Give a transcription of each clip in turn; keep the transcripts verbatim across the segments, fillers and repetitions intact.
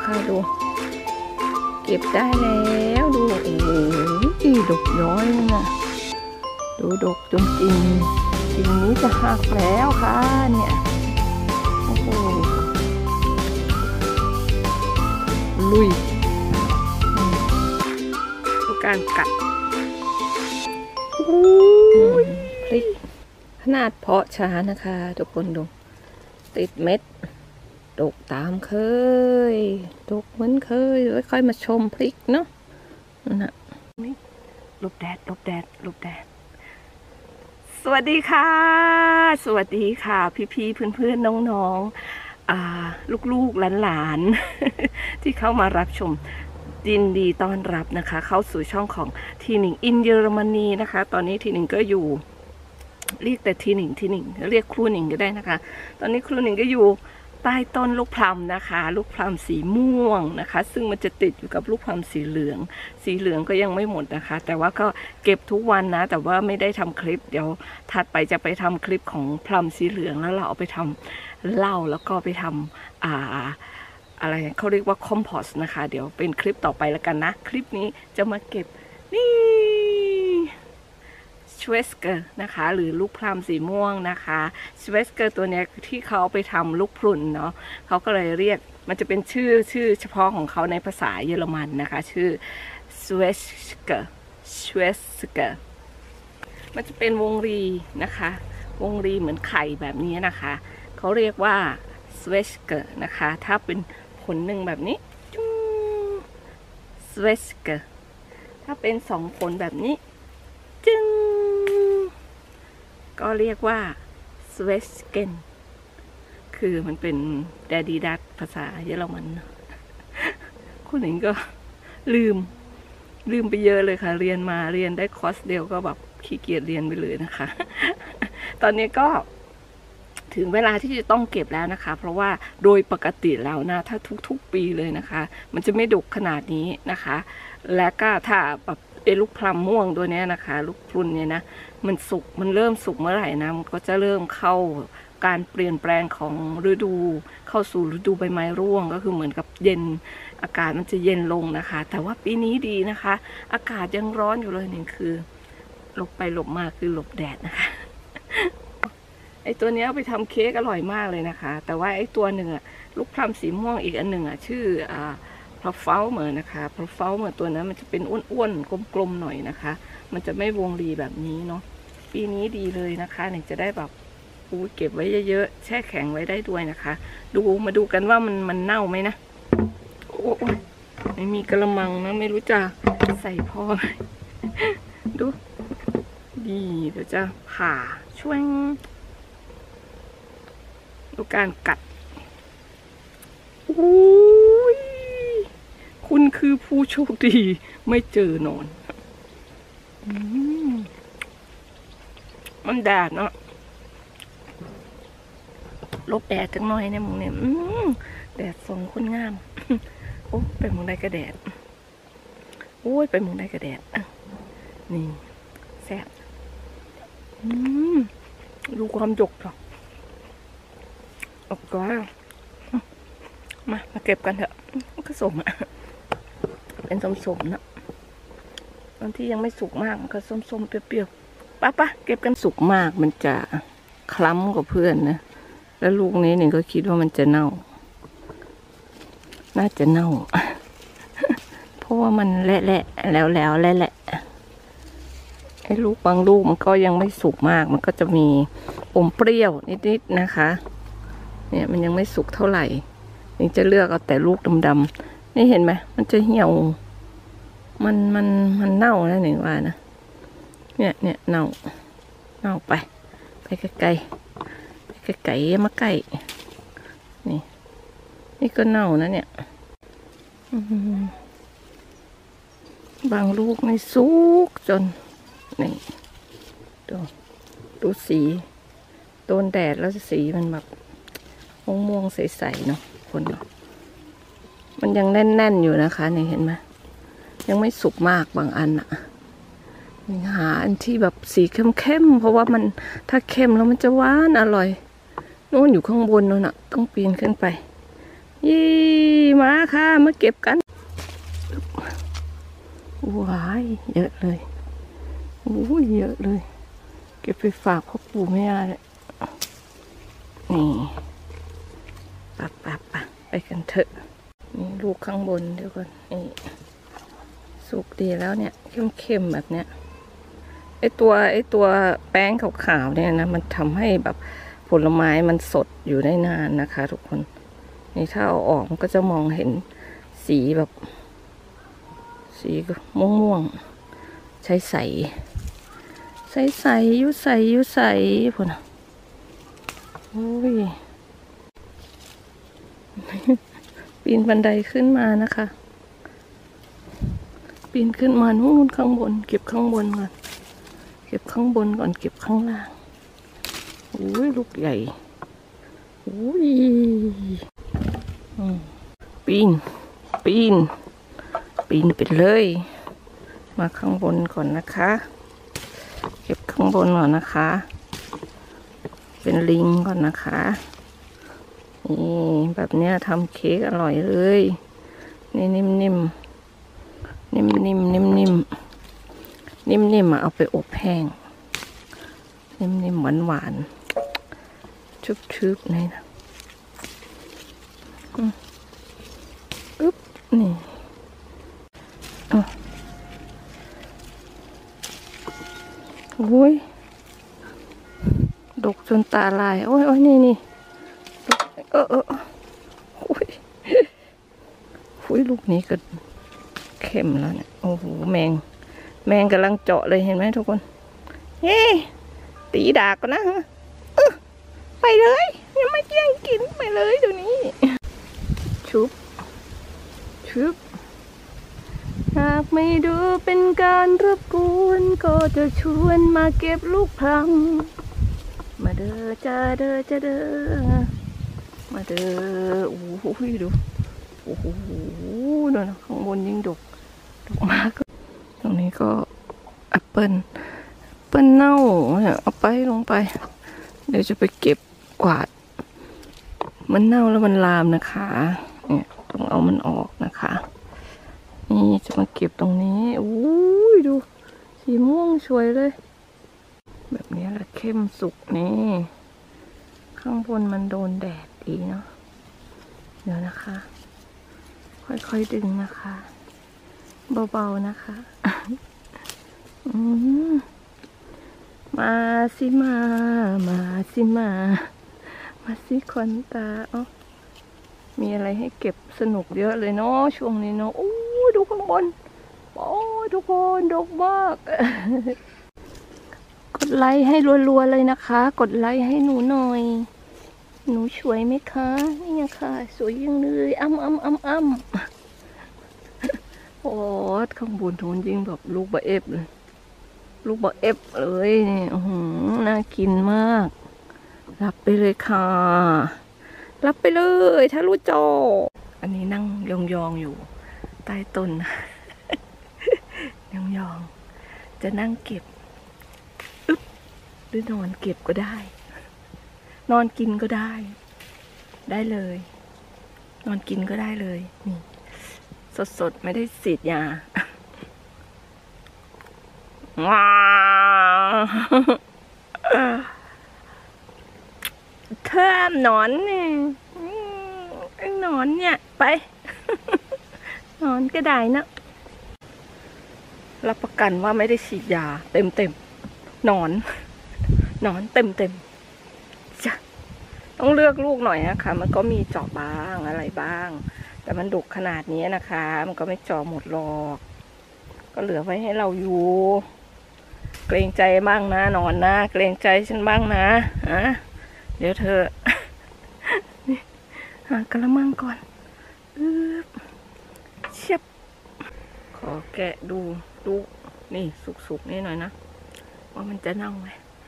ค่ะดูเก็บได้แล้วดูโอ้โหดกย้อยนะดูดกจนจริงจริงนี้จะหักแล้วค่ะเนี่ยโอ้โหลุยดูการกัดพริกขนาดเพาะช้านะคะทุกคนดูติดเม็ดดกตามเคยดกเหมือนเคยค่อยๆมาชมพริกเนาะนั่นนะนี่หลบแดดหลบแดดหลบแดดสวัสดีค่ะสวัสดีค่ะพี่ๆเพื่อนๆน้องๆอ่าลูกๆหลานๆที่เข้ามารับชมยินดีต้อนรับนะคะเข้าสู่ช่องของทีหนิงอินเยอรมนีนะคะตอนนี้ทีหนิงก็อยู่เรียกแต่ทีหนิงทีหนิงเรียกครูหนิงก็ได้นะคะตอนนี้ครูหนิงก็อยู่ใต้ต้นลูกพลัมนะคะลูกพลัมสีม่วงนะคะซึ่งมันจะติดอยู่กับลูกพลัมสีเหลืองสีเหลืองก็ยังไม่หมดนะคะแต่ว่าก็เก็บทุกวันนะแต่ว่าไม่ได้ทำคลิปเดี๋ยวถัดไปจะไปทำคลิปของพลัมสีเหลืองแล้วเราเอาไปทำเหล้าแล้วก็ไปทำอ่าอะไรเขาเรียกว่าคอมโพสต์นะคะเดี๋ยวเป็นคลิปต่อไปแล้วกันนะคลิปนี้จะมาเก็บนี่ชเวสเกอร์นะคะหรือลูกพลัมสีม่วงนะคะชเวสเกอร์ตัวนี้ที่เขาไปทำลูกพรุนเนาะเขาก็เลยเรียกมันจะเป็นชื่อชื่อเฉพาะของเขาในภาษาเยอรมันนะคะชื่อชเวสเกอร์ชเวสเกอร์มันจะเป็นวงรีนะคะวงรีเหมือนไข่แบบนี้นะคะเขาเรียกว่าชเวสเกอร์นะคะถ้าเป็นผลหนึ่งแบบนี้ชเวสเกอร์ถ้าเป็นสองผลแบบนี้จึงก็เรียกว่าสเวสเกนคือมันเป็นแดดีดัตภาษาเยอรมันคุณหนิงก็ลืมลืมไปเยอะเลยค่ะเรียนมาเรียนได้คอร์สเดียวก็แบบขี้เกียจเรียนไปเลยนะคะตอนนี้ก็ถึงเวลาที่จะต้องเก็บแล้วนะคะเพราะว่าโดยปกติแล้วนะถ้าทุกๆปีเลยนะคะมันจะไม่ดกขนาดนี้นะคะและก็ถ้าแบบไอ้ลูกพลัมม่วงตัวนี้นะคะลูกพรุนเนี่ยนะมันสุกมันเริ่มสุกเมื่อไหร่นะมันก็จะเริ่มเข้าการเปลี่ยนแปลงของฤดูเข้าสู่ฤดูใบไม้ร่วงก็คือเหมือนกับเย็นอากาศมันจะเย็นลงนะคะแต่ว่าปีนี้ดีนะคะอากาศยังร้อนอยู่เลยนี่คือหลบไปหลบมาคือหลบแดดนะคะไอ้ตัวนี้เอาไปทำเค้กอร่อยมากเลยนะคะแต่ว่าไอ้ตัวหนึ่งอะลูกพลัมสีม่วงอีกอันหนึ่งอะชื่ออ่าพลาเฟ้าเหมือนนะคะพลาเฟ้าเหมือนตัวนั้นมันจะเป็นอ้วนๆกลมๆหน่อยนะคะมันจะไม่วงรีแบบนี้เนาะปีนี้ดีเลยนะคะหนึ่งจะได้แบบอู้เก็บไว้เยอะๆแช่แข็งไว้ได้ด้วยนะคะดูมาดูกันว่ามันมันเน่าไหมนะโอ้ยไม่มีกระมังนะไม่รู้จะใส่พอไหมดูดีเดี๋ยวจะผ่าช่วยดูการกัดอู้ยคุณคือผู้โชคดีไม่เจอนอนมันแดดเนาะลบแดดจังหน่อยเนี่ยมึงเนี่ยแดดส่องคนงามโอ้ไปมึงได้กระแดดโอ้ยไปมึงได้กระแดดนี่แซ่บดูความหยกเถอะออกก้อยมามาเก็บกันเถอะก็สมอ่ะเป็นสมๆนะตอนที่ยังไม่สุกมากมันก็ส้มๆเปรี้ยวๆป้าป้าเก็บกันสุกมากมันจะคล้ำกว่าเพื่อนนะแล้วลูกนี้หนึ่งก็คิดว่ามันจะเน่าน่าจะเน่าเพราะว่ามันแหละๆแล้วแล้วแหละไอ้ลูกบางลูกมันก็ยังไม่สุกมากมันก็จะมีอมเปรี้ยวนิดๆนะคะเนี่ยมันยังไม่สุกเท่าไหร่นี่จะเลือกเอาแต่ลูกดำๆนี่เห็นไหมมันจะเหี่ยวมันมันมันเน่าแล้วหนึ่งว่านะเนี่ยเนี่ยเน่าเน่าไปไปไกลๆไปไกลๆมาใกล้นี่นี่ก็เน่านะเนี่ยบางลูกไม่สุกจนนี่ดูดูสีโดนแดดแล้วสีมันแบบม่วงๆใสๆเนาะคนเนาะมันยังแน่นๆอยู่นะคะนี่เห็นไหมยังไม่สุกมากบางอันอะหาอันที่แบบสีเข้มๆเพราะว่ามันถ้าเข้มแล้วมันจะหวานอร่อยโน่นอยู่ข้างบนโน่นอะต้องปีนขึ้นไปยี่มาค่ะมาเก็บกันว้ายเยอะเลยโอ้ยเยอะเลยเก็บไปฝากพ่อปู่แม่ย่าเลยนี่ปะปะปะไปกันเถอะนี่ลูกข้างบนเดี๋ยวก่อนนี่สุกดีแล้วเนี่ยเข้มๆแบบเนี้ยไอตัวไอตัวแป้งขาวๆเนี่ยนะมันทำให้แบบผลไม้มันสดอยู่ได้นานนะคะทุกคนนี่ถ้าเอาออกมันก็จะมองเห็นสีแบบสีม่วงๆใช้ใสใสใสยุใสยุใสพอนะโอ้ยปีนบันไดขึ้นมานะคะปีนขึ้นมานู่นข้างบนเก็บข้างบนก่อนเก็บข้างบนก่อนเก็บข้างล่างโอ้ยลูกใหญ่โอ้ยปีนปีนปีนไปเลยมาข้างบนก่อนนะคะเก็บข้างบนก่อนนะคะเป็นลิงก่อนนะคะนี่แบบเนี้ยทำเค้กอร่อยเลยนี่นิ่มๆนิ่มนิ่มนิ่มนิ่มนิ่มนิ่มนิ่มเอาไปอบแห้งนิ่มนิ่มหวานหวานชุบชุบนี่นะอึ๊บนี่โอ้ยดกจนตาลายโอ้ยโอ้ยนี่นี่เออเออโอ้ยโอ้ยลูกนี้ก็เข้มแล้วเนี่ยโอ้โหแมงแมงกำลังเจาะเลยเห็นไหมทุกคนเฮ้ตีดากก่อนนะไปเลยยังไม่แย่งกินไปเลยเดี๋ยวนี้ชุบชุบหากไม่ดูเป็นการรบกวนก็จะชวนมาเก็บลูกพลัมมาเด้อจ้าเด้อจ้าเด้อมาเด้อโอ้โหดูโอ้โหดูนะข้างบนยิ่งดกดกมากตรงนี้ก็แอปเปิ้ลแอปเปิ้ลเน่าเนี่ยเอาไปลงไปเดี๋ยวจะไปเก็บกวาดมันเน่าแล้วมันลามนะคะเนี่ยต้องเอามันออกนะคะนี่จะมาเก็บตรงนี้อู้ยดูสีม่วงสวยเลยแบบนี้แหละเข้มสุกนี่ข้างบนมันโดนแดดดีเนาะเดี๋ยวนะคะค่อยๆดึงนะคะเบาๆนะคะอืมมาสิมามาสิมามาสิควันตาอ๋อมีอะไรให้เก็บสนุกเยอะเลยเนาะช่วงนี้เนาะโอ้ดูข้างบนโอ้ทุกคนดกมากกดไลค์ให้รัวๆเลยนะคะกดไลค์ให้หนูหน่อยหนูสวยไหมคะนี่ยังค่ะสวยยังเลยอ้ำอ้ำอ้ำอ้ำโอ้ข้างบนทุนจริงแบบลูกบะเอฟเลยลูกบะเอฟเลยนี่โอ้โหน่ากินมากรับไปเลยค่ะรับไปเลยถ้ารู้จออันนี้นั่งยองๆอยู่ใต้ต้น ยองๆจะนั่งเก็บอึ๊บหรือนอนเก็บก็ได้นอนกินก็ได้ได้เลยนอนกินก็ได้เลยนี่สดๆไม่ได้ฉีดยาว้าเทิมหนอนนี่หนอนเนี่ยไปหนอนก็ได้นะรับประกันว่าไม่ได้ฉีดยาเต็มเต็มหนอนหนอนเต็มเต็มจ้ะต้องเลือกลูกหน่อยนะคะมันก็มีเจาะบ้างอะไรบ้างแต่มันดุขนาดนี้นะคะมันก็ไม่เจาะหมดหรอกก็เหลือไว้ให้เราอยู่เกรงใจบ้างนะหนอนนะเกรงใจฉันบ้างนะฮะเดี๋ยวเธอหากระมังก่อนอึ๊บเชียบขอแกะดูดูนี่สุกๆนี่หน่อยนะว่ามันจะเน่าไหม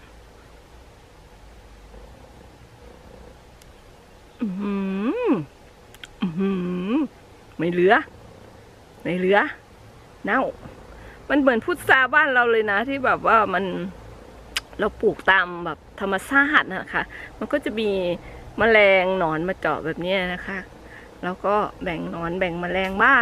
อืมอืมไม่เหลือไม่เหลือเน่ามันเหมือนพุทราบ้านเราเลยนะที่แบบว่ามันเราปลูกตามแบบธรรมชาตินะคะมันก็จะมีแมลงหนอนมาเจาะแบบนี้นะคะแล้วก็แบ่งหนอนแบ่งแมลงบ้าง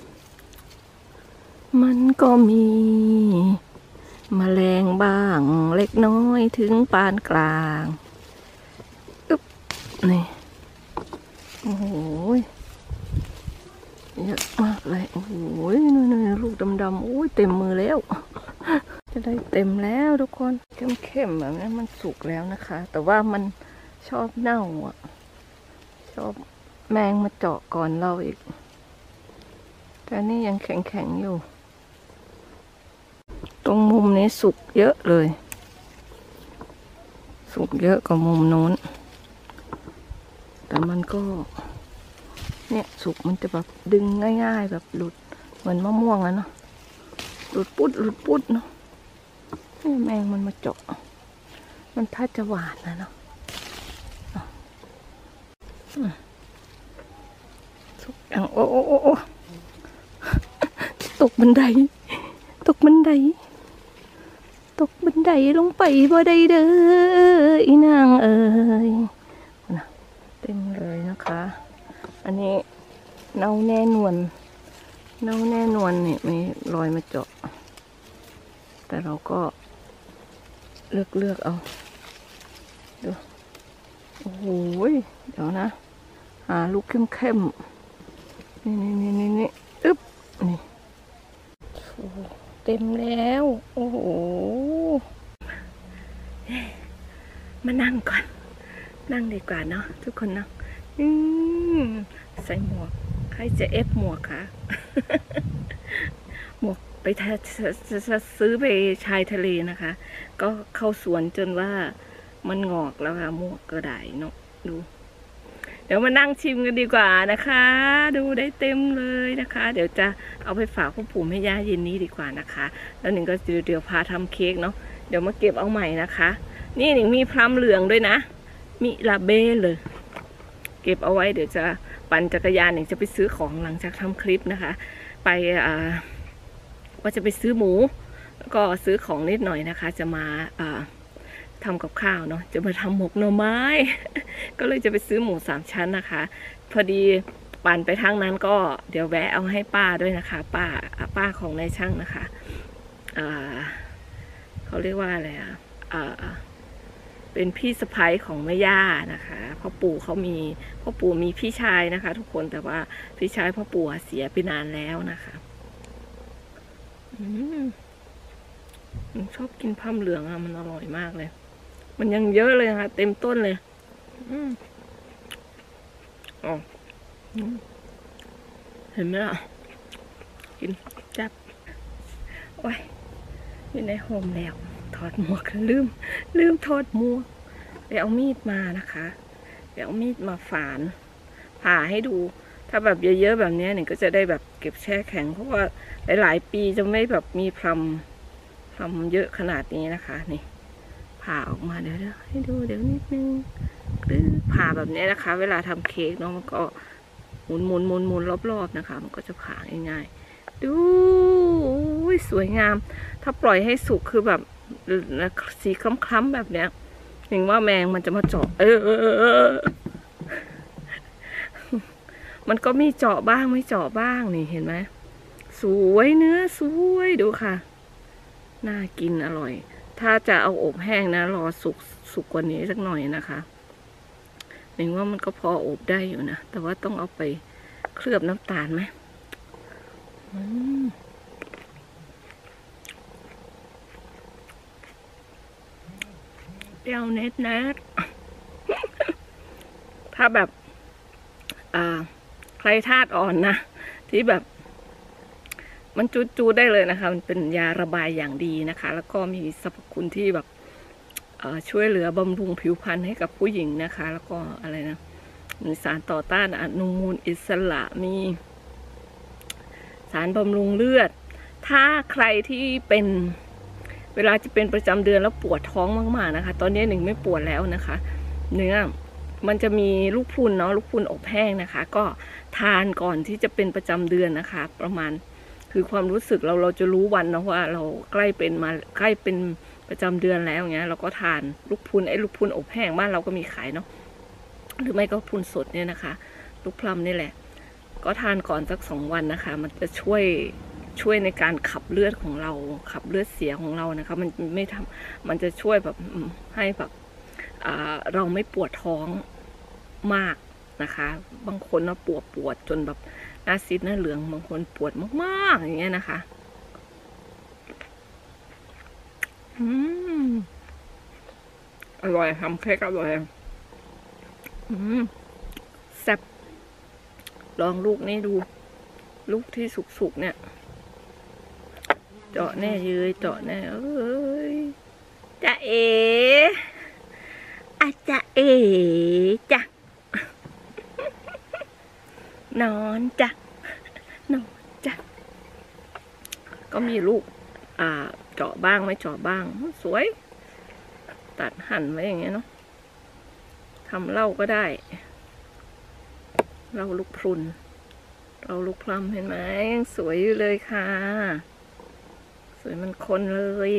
มันก็มีแมลงบ้างเล็กน้อยถึงปานกลางอึ๊บนี่โอ้โหเยอะมากเลยโอ้โหนี่นี่ลูกดำๆโอ้ยเต็มมือแล้วจะได้เต็มแล้วทุกคนเข้มๆแบบนี้มันสุกแล้วนะคะ แต่ว่ามันชอบเน่าอ่ะชอบแมงมาเจาะก่อนเราอีกแต่นี่ยังแข็งๆอยู่ตรงมุมนี้สุกเยอะเลยสุกเยอะกว่ามุมโน้นแต่มันก็เนี่ยสุกมันจะแบบดึงง่ายๆแบบหลุดเหมือนมะม่วงอะเนาะหลุดปุ๊ดหลุดปุ๊ดเนาะนี่แมงมันมาเจาะมันถ้าจะหวานนะเนาะสุกอย่างโอ้โอ้โอ้ตกบันไดตกบันไดตกบันไดลงไปบ่ได้เด้ออีนางเอ๋ยนะเต็มเลยนะคะอันนี้เน่าแน่นวนเน่าแน่นวนเนี่ยมีรอยมาเจาะแต่เราก็เลือกเลือกเอาดูโอ้โหเดี๋ยวนะหาลูกเข้มเข้มนี่นี่นี่นี่นี่อึ๊บนี่เต็มแล้วโอ้โหมานั่งก่อนนั่งดีกว่าเนาะทุกคนเนาะใส่หมวกใครจะเอฟหมวกคะหมวกไปจะซื้อไปชายทะเลนะคะ ก็เข้าสวนจนว่ามันงอกแล้วค่ะหมวกก็ได้เนาะดูเดี๋ยวมานั่งชิมกันดีกว่านะคะดูได้เต็มเลยนะคะ เดี๋ยวจะเอาไปฝากพ่อปู่แม่ย่าเย็นนี้ดีกว่านะคะแล้วหนึ่งก็เดี๋ยวพาทำเค้กเนาะเดี๋ยวมาเก็บเอาใหม่นะคะนี่หนึ่งมีพลัมเหลืองด้วยนะมีลาเบ้เลยเก็บเอาไว้เดี๋ยวจะปั่นจักรยานหนึ่งจะไปซื้อของหลังจากทำคลิปนะคะไปอ่าว่าจะไปซื้อหมูแล้วก็ซื้อของนิดหน่อยนะคะจะมาอ่าทำกับข้าวเนาะจะมาทำหมกหน่อไม้ ก็เลยจะไปซื้อหมูสามชั้นนะคะพอดีปั่นไปทางนั้นก็เดี๋ยวแวะเอาให้ป้าด้วยนะคะป้าป้าของนายช่างนะคะอ่าเขาเรียกว่าอะไรอ่ะอ่าเป็นพี่สะใภ้ของแม่ย่านะคะพ่อปู่เขามีพ่อปู่มีพี่ชายนะคะทุกคนแต่ว่าพี่ชายพ่อปู่เสียไปนานแล้วนะคะอืมชอบกินพลัมเหลืองอะมันอร่อยมากเลยมันยังเยอะเลยค่ะเต็มต้นเลยอืมอ๋อเห็นไหมล่ะกินจับโอ้ยอยู่ในโฮมแล้วถอดหมวกลืมลืมถอดหมวกไปเอามีดมานะคะไปเอามีดมาฝานผ่าให้ดูถ้าแบบเยอะๆแบบนี้เนี่ยก็จะได้แบบเก็บแช่แข็งเพราะว่าหลายๆปีจะไม่แบบมีพลัมพลัมเยอะขนาดนี้นะคะนี่ผ่าออกมาเดี๋ยวให้ดูเดี๋ยวนิดนึงคือผ่าแบบนี้นะคะ เวลาทำเค้กเนาะมันก็หมุนหมุนหมุนหมุนรอบๆนะคะมันก็จะผ่าง่ายๆดูสวยงามถ้าปล่อยให้สุกคือแบบสีคล้ำๆแบบเนี้ยเห็นว่าแมงมันจะมาเจาะเออมันก็มีเจาะบ้างไม่เจาะบ้างนี่เห็นไหมสวยเนื้อสวยดูค่ะน่ากินอร่อยถ้าจะเอาอบแห้งนะรอสุกสุกกว่านี้สักหน่อยนะคะเห็นว่ามันก็พออบได้อยู่นะแต่ว่าต้องเอาไปเคลือบน้ำตาลไหมเปรี้ยวเน็ตนะถ้าแบบอ่าใครธาตุอ่อนนะที่แบบมันจูดๆได้เลยนะคะมันเป็นยาระบายอย่างดีนะคะแล้วก็มีสรรพคุณที่แบบช่วยเหลือบำรุงผิวพรรณให้กับผู้หญิงนะคะแล้วก็อะไรนะมีสารต่อต้านอนุมูลอิสระมีสารบำรุงเลือดถ้าใครที่เป็นเวลาจะเป็นประจำเดือนแล้วปวดท้องมากๆนะคะตอนนี้หนึ่งไม่ปวดแล้วนะคะเนื้อมันจะมีลูกพรุนเนาะลูกพรุนอบแห้งนะคะก็ทานก่อนที่จะเป็นประจำเดือนนะคะประมาณคือความรู้สึกเราเราจะรู้วันนะว่าเราใกล้เป็นมาใกล้เป็นประจำเดือนแล้วเงี้ยเราก็ทานลูกพรุนไอ้ลูกพรุนอบแห้งบ้านเราก็มีขายเนาะหรือไม่ก็พรุนสดเนี่ยนะคะลูกพลัมนี่แหละก็ทานก่อนสักสองวันนะคะมันจะช่วยช่วยในการขับเลือดของเราขับเลือดเสียของเรานะคะมันไม่ทำมันจะช่วยแบบให้แบบเราไม่ปวดท้องมากนะคะบางคนนะปวดปวดจนแบบหน้าซีดหน้าเหลืองบางคนปวดมากๆอย่างเงี้ยนะคะอืมอร่อยทำเค้กอร่อยอืมแซ่บลองลูกนี้ดูลูกที่สุกๆเนี่ยเจาะแน่เย้ยเจาะแน่เอ้ยจะเอ๋อาจะเอ๋จ้ะนอนจ้ะนอนจ้ะก็มีลูกอ่าเจาะบ้างไม่เจาะบ้างสวยตัดหั่นไว้อย่างเงี้ยเนาะทำเหล้าก็ได้เหล้าลูกพรุนเราลูกพลัมเห็นไหมยังสวยอยู่เลยค่ะสวยมันคนเลย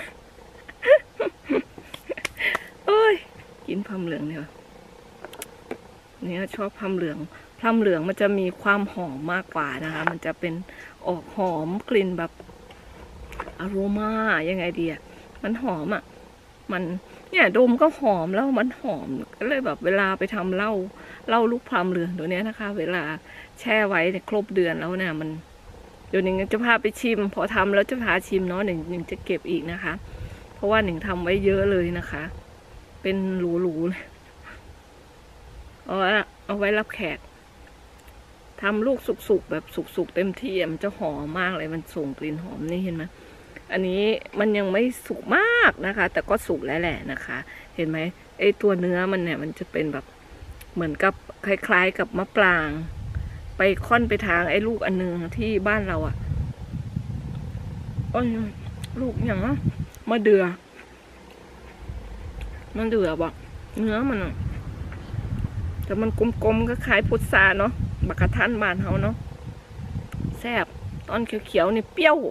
โอ้ยกินพลัมเหลืองเนี่ยเนี่ยชอบพลัมเหลืองพลัมเหลืองมันจะมีความหอมมากกว่านะคะมันจะเป็นออกหอมกลิ่นแบบอโรมายังไงดีอ่ะมันหอมอ่ะมันเนี่ยดมก็หอมแล้วมันหอมก็เลยแบบเวลาไปทำเหล้าเหล้าลูกพลัมเหลืองตัวนี้นะคะเวลาแช่ไว้เนี่ยครบเดือนแล้วเนี่ยมันเดี๋ยวหนึ่งจะพาไปชิมพอทำแล้วจะพาชิมเนาะหนึ่งหนึ่งจะเก็บอีกนะคะเพราะว่าหนึ่งทำไว้เยอะเลยนะคะเป็นหรูๆเลยเอาเอาไว้รับแขกทำลูกสุกๆแบบสุกๆเต็มที่มันจะหอมมากเลยมันส่งกลิ่นหอมนี่เห็นไหมอันนี้มันยังไม่สุกมากนะคะแต่ก็สุกแล้วแหละนะคะเห็นไหมไอตัวเนื้อมันเนี่ยมันจะเป็นแบบเหมือนกับคล้ายๆกับมะปรางไปค่อนไปทางไอ้ลูกอันนึงที่บ้านเราอ่ะอ้ยลูกอย่างนะมะเดื่อมันเดือบอกเนื้อมันแต่มันกลมๆก็คล้ายพุทราเนาะบักกะทันบ้านเขาเนาะแซ่บตอนเขียวๆนี่เปรี้ยว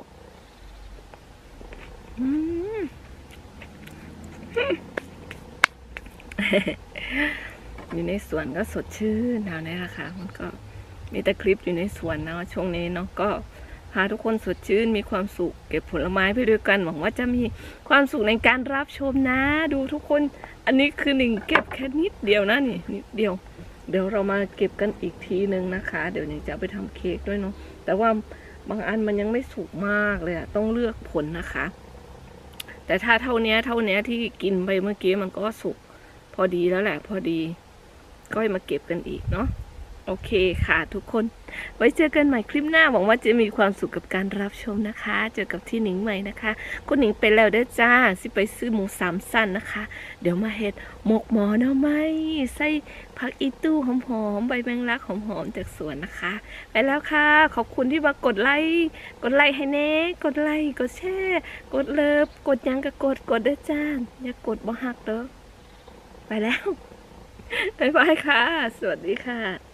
อยู่ในสวนก็สดชื่นนะนี่นะคะมันก็มีแต่คลิปอยู่ในสวนนะช่วงนี้เนาะก็พาทุกคนสดชื่นมีความสุขเก็บผลไม้ไปด้วยกันหวังว่าจะมีความสุขในการรับชมนะดูทุกคนอันนี้คือหนึ่งเก็บแค่นิดเดียวนะนี่นิดเดียวเดี๋ยวเรามาเก็บกันอีกทีนึงนะคะเดี๋ยวหนึ่งจะไปทำเค้กด้วยเนาะแต่ว่าบางอันมันยังไม่สุกมากเลยอะต้องเลือกผลนะคะแต่ถ้าเท่านี้เท่านี้ที่กินไปเมื่อกี้มันก็สุกพอดีแล้วแหละพอดีก็มาเก็บกันอีกเนาะโอเคค่ะทุกคนไว้เจอกันใหม่คลิปหน้าหวังว่าจะมีความสุขกับการรับชมนะคะเจอกับที่หนิงใหม่นะคะคุณหนิงไปแล้วเด้อจ้าสิไปซื้อหมูสามสั้นนะคะเดี๋ยวมาเฮ็ดหมกหมอเนาะไหมใส่ผักอีตู้หอมๆใบแมงลักหอมๆจากสวนนะคะไปแล้วค่ะขอบคุณที่มากดไลค์กดไลค์ให้เน่กดไลค์กดแชร์กดเลิฟกดยังก็กดกดเด้อจ้าอย่ากดบ่หักเด้อไปแล้วบ๊ายบายค่ะสวัสดีค่ะ